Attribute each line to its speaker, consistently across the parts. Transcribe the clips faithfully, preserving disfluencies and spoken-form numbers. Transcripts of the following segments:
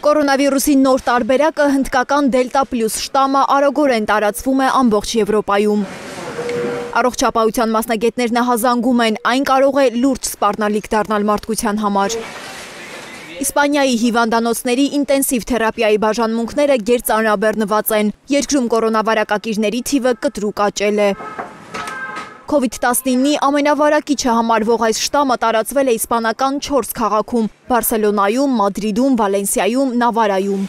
Speaker 1: Կորոնավիրուսի նոր տարբերակը հնդկական դելտա պլյուս շտամը արագորեն տարածվում է ամբողջ Եվրոպայում։ Առողջապահության մասնագետներն հազանգում են, այն կարող է լուրջ սպառնալիք դառնալ մարդկության համար։ Իսպանիայի հիվանդանոցների ինտենսիվ թերապիայի բաժանմունքները գերծանրաբեռնված են, երկրում կորոնավարակակիրների թիվը կտրուկ աճել է։ Կովիդ տասնինի ամենավարակիչը համարվող այս շտամը տարածվել է իսպանական չորս քաղաքում՝ Բարսելոնայում, Մադրիդում, Վալենսիայում, Նավարայում։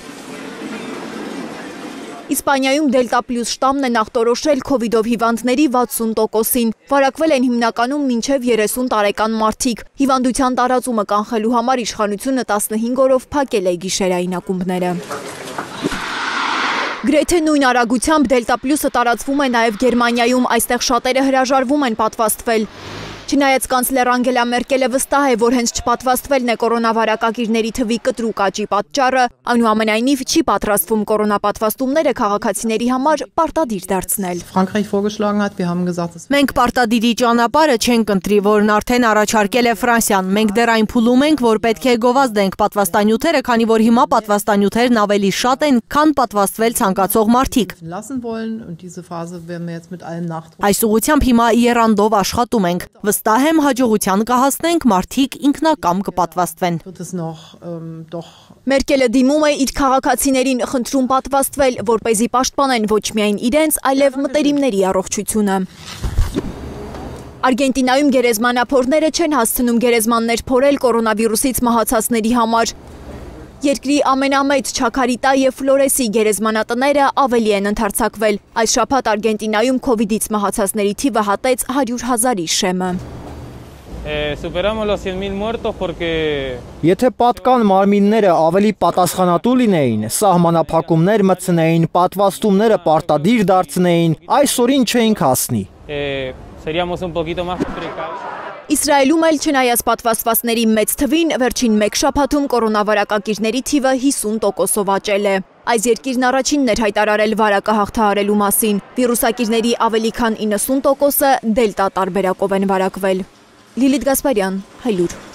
Speaker 1: Իսպանիայում դելտա պլյուս շտամն է նախտորոշել քովիդով հիվանդների վաթսուն տոկոսին։ Վարակվել են հիմնականում մինչև երեսուն տարեկան մարդիկ։ Հիվանդության տարածումը կանխելու համար իշխանությունը տասնհինգ օրով փակել է գիշերային ակումբները։ Գրեթե նույն արագությամբ դելտա պլյուսը տարածվում է նաև Գերմանիայում, այստեղ շատերը հրաժարվում են պատվաստվել։ Չնայած կանցլեր Անգելա Մերկելը վստահ է, որ հենց չպատվաստվելն է կորոնավարակակիրների թվի կտրուկ աճի պատճառը, այնուամենայնիվ չի պատրաստվում կորոնապատվաստումները քաղաքացիների համար պարտադիր դարձնել։
Speaker 2: Մենք պարտադիրի ճանապարհը չենք ընտրի, որն արդեն առաջարկել է Ֆրանսիան։ Մենք դեռ այն փուլում ենք, որ պետք է գովազդենք պատվաստանյութերը, քանի որ հիմա պատվաստանյութերն ավելի շատ են, քան պատվաստվել ցանկացող մարդիկ։ Այս ուղղությամբ հիմա եռանդով աշխատում ենք։ Վստահ եմ հաջողության կհասնենք, մարդիկ ինքնակամ կպատվաստվեն։
Speaker 1: Մերկելը դիմում է իր քաղաքացիներին խնդրում պատվաստվել, որպեսզի պաշտպանեն ոչ միայն իրենց, այլև մտերիմների առողջությունը։ Արգենտինայում գերեզմանափորները չեն հասցնում գերեզմաններ փորել կորոնավիրուսից մահացածների համար։ Երկրի ամենամեծ Չաքարիտա և Ֆլորեսի գերեզմանատները ավելի են ընդարձակվել։ Այս շաբաթ Արգենտինայում քովիդից մահացածների թիվը հատեց հարյուր հազարի շեմը։
Speaker 3: Եթե պատկան մարմինները ավելի պատասխանատու լինեին, սահմանափակումներ մտցնեին, պատվաստումները պարտադիր դարձնեին, այսօրին չէինք հասնի։
Speaker 1: Իսրայելում էլ չնայած պատվաստվածների մեծ թվին, վերջին մեկ շաբաթում կորոնավարակակիրների թիվը հիսուն տոկոսով աճել է։ Այս երկիրն առաջինն էր հայտարարել վարակը հաղթահարելու մասին։ Վիրուսակիրների ավելի քան իննսուն տոկոսը դելտա տարբերակով են վարակվել։ Լիլիթ Գասպարյան, Հայլուր։